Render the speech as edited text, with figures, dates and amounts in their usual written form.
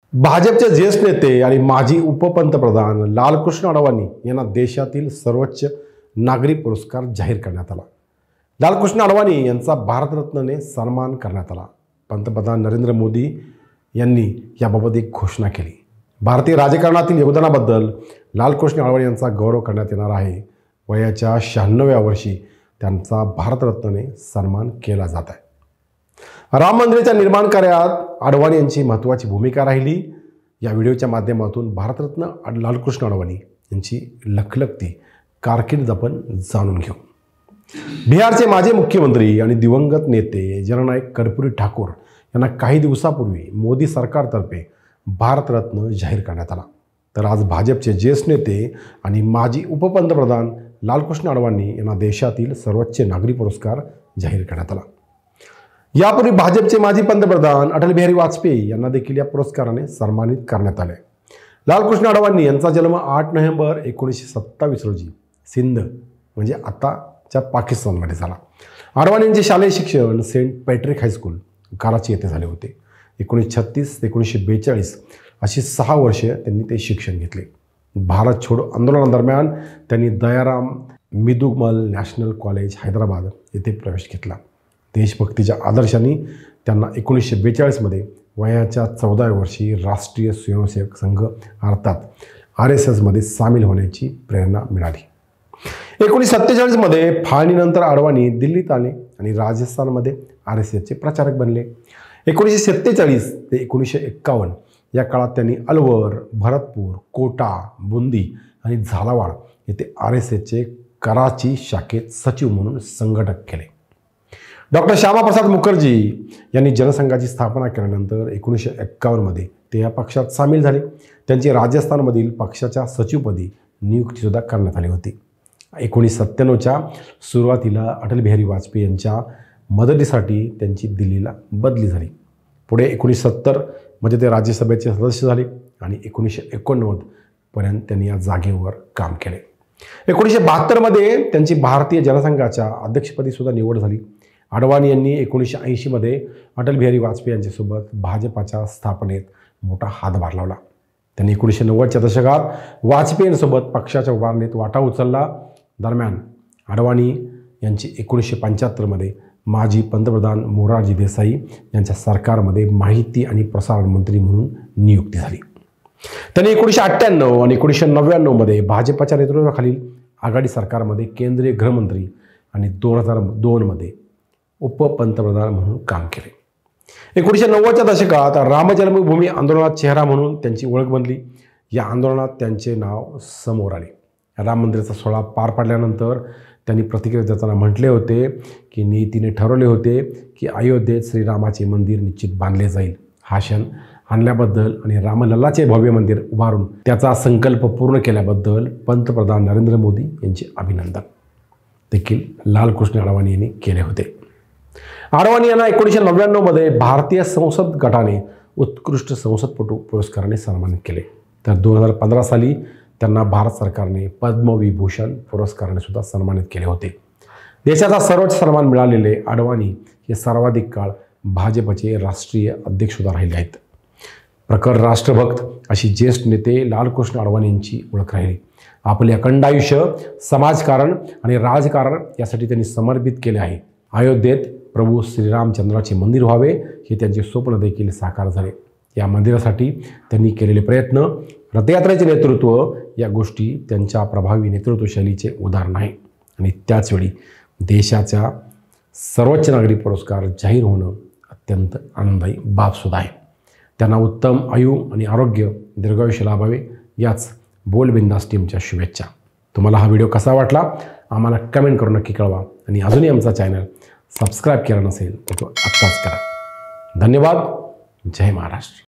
भाजपचे ज्येष्ठ नेते आणि माजी उपपंतप्रधान लालकृष्ण अडवाणी यांना देशातील सर्वोच्च नागरी पुरस्कार जाहीर करण्यात आला। लालकृष्ण अडवाणी यांचा भारतरत्नने सन्मान करण्यात आला। पंतप्रधान नरेंद्र मोदी यांनी याबाबत एक घोषणा केली। भारतीय राजकारणातील योगदानाबद्दल लालकृष्ण अडवाणी यांचा गौरव करण्यात येणार आहे। वयाच्या 96व्या वर्षी त्यांचा भारतरत्नने सन्मान केला जात आहे। राम मंदिराच्या निर्माण कार्यात अडवाणी यांची महत्त्वाची भूमिका राहिली। या व्हिडिओच्या माध्यमातून भारतरत्न लालकृष्ण अडवाणी यांची लखलखती कारकीर्द आपण जाणून घेऊ। बिहारचे माजी मुख्यमंत्री आणि दिवंगत नेते जननायक कर्पूरी ठाकूर यांना काही दिवसापूर्वी मोदी सरकारतर्फे भारतरत्न जाहीर करण्यात आला। तर आज भाजपचे ज्येष्ठ नेते आणि माजी उपपंतप्रधान लालकृष्ण अडवाणी यांना देशातील सर्वोच्च नागरी पुरस्कार जाहीर करण्यात आला। यापूर्वी भाजपचे माजी पंतप्रधान अटल बिहारी वाजपेयी यांना देखील या पुरस्काराने सन्मानित करण्यात आले। लालकृष्ण अडवाणी यांचा जन्म 8 नोव्हेंबर 1927 रोजी सिंध म्हणजे आताच्या पाकिस्तानमध्ये झाला। अडवाणी यांचे शालेय शिक्षण सेंट पॅट्रिक हायस्कूल कराची येथे झाले होते। 1936 ते 1942 अशी 6 वर्षे त्यांनी ते शिक्षण घेतले। भारत छोडो आंदोलनादरम्यान त्यांनी दयाराम मिदुमल नॅशनल कॉलेज हैदराबाद येथे प्रवेश घेतला। देशभक्तीच्या आदर्शांनी त्यांना 1942 मध्ये वयाच्या 14व्या वर्षी राष्ट्रीय स्वयंसेवक संघ अर्थात RSS मध्ये सामील होण्याची प्रेरणा मिळाली। 1947 मध्ये फाळणीनंतर अडवाणी दिल्लीत आले आणि राजस्थानमध्ये RSSचे प्रचारक बनले। 1947 ते 1951 या काळात त्यांनी अलवर, भरतपूर, कोटा, बुंदी आणि झालावाड येथे RSSचे कराची शाखेत सचिव म्हणून संघटक केले। डॉक्टर श्यामाप्रसाद मुखर्जी यांनी जनसंघाची स्थापना केल्यानंतर 1951 मध्ये ते या पक्षात सामील झाले। त्यांची राजस्थानमधील पक्षाच्या सचिवपदी नियुक्तीसुद्धा करण्यात आली होती। 1997च्या सुरुवातीला अटल बिहारी वाजपेयी यांच्या मदतीसाठी त्यांची दिल्लीला बदली झाली। पुढे 1970 मध्ये ते राज्यसभेचे सदस्य झाले आणि 1989 पर्यंत त्यांनी या जागेवर काम केले। 1972 मध्ये त्यांची भारतीय जनसंघाच्या अध्यक्षपदी सुद्धा निवड झाली। अडवाणी यांनी 1980 मध्ये अटल बिहारी वाजपेयी यांच्यासोबत भाजपाच्या स्थापनेत मोठा हातभार लावला। त्यांनी 1990च्या दशकात वाजपेयींसोबत पक्षाच्या उभारणीत वाटा उचलला। दरम्यान अडवाणी यांची 1975 मध्ये माजी पंतप्रधान मोरारजी देसाई यांच्या सरकारमध्ये माहिती आणि प्रसारण मंत्री म्हणून नियुक्ती झाली। त्यांनी 1998 आणि 1999 मध्ये भाजपच्या नेतृत्वाखालील आघाडी सरकारमध्ये केंद्रीय गृहमंत्री आणि 2002 मध्ये उपपंतप्रधान म्हणून काम केले। 1990च्या दशकात राम जन्मभूमी आंदोलनात चेहरा म्हणून त्यांची ओळख बनली। या आंदोलनात त्यांचे नाव समोर आले। राम मंदिराचा सोहळा पार पडल्यानंतर त्यांनी प्रतिक्रिया देताना म्हटले होते की नियतीने ठरवले होते की अयोध्येत श्रीरामाचे मंदिर निश्चित बांधले जाईल। हा क्षण आणल्याबद्दल आणि रामलल्लाचे भव्य मंदिर उभारून त्याचा संकल्प पूर्ण केल्याबद्दल पंतप्रधान नरेंद्र मोदी यांचे अभिनंदन देखील लालकृष्ण अडवाणी यांनी केले होते। अडवाणी यांना 1999 मध्ये भारतीय संसद गटाने उत्कृष्ट संसदपटू पुरस्काराने सन्मानित केले। तर 2015 साली त्यांना भारत सरकारने पद्मविभूषण पुरस्काराने सुद्धा सन्मानित केले होते। देशाचा सर्वोच्च सन्मान मिळालेले अडवाणी हे सर्वाधिक काळ भाजपचे राष्ट्रीय अध्यक्ष सुद्धा राहिले आहेत। प्रखर राष्ट्रभक्त अशी ज्येष्ठ नेते लालकृष्ण अडवाणी यांची ओळख राहिली। आपले अखंड आयुष्य समाजकारण आणि राजकारण यासाठी त्यांनी समर्पित केले आहे। अयोध्येत प्रभू श्रीरामचंद्राचे मंदिर व्हावे हे त्यांचे स्वप्न देखील साकार झाले। या मंदिरासाठी त्यांनी केलेले प्रयत्न, रथयात्रेचे नेतृत्व या गोष्टी त्यांच्या प्रभावी नेतृत्वशैलीचे उदाहरण आहे। आणि त्याचवेळी देशाच्या सर्वोच्च नागरी पुरस्कार जाहीर होणं अत्यंत आनंददायी बाबसुद्धा आहे। त्यांना उत्तम आयु आणि आरोग्य दीर्घायुष्य लाभावे याच बोलबिंदास टीमच्या शुभेच्छा। तुम्हाला हा व्हिडिओ कसा वाटला आम्हाला कमेंट करून नक्की कळवा आणि अजूनही आमचा चॅनल सबस्क्राईब केला नसेल तर तो आत्ताच करा। धन्यवाद। जय महाराष्ट्र।